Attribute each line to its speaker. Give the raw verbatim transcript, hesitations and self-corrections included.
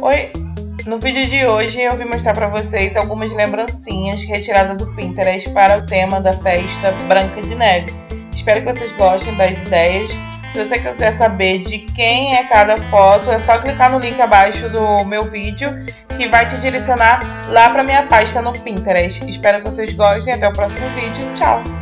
Speaker 1: Oi! No vídeo de hoje eu vim mostrar para vocês algumas lembrancinhas retiradas do Pinterest para o tema da festa Branca de Neve. Espero que vocês gostem das ideias. Se você quiser saber de quem é cada foto, é só clicar no link abaixo do meu vídeo que vai te direcionar lá para minha pasta no Pinterest. Espero que vocês gostem. Até o próximo vídeo. Tchau!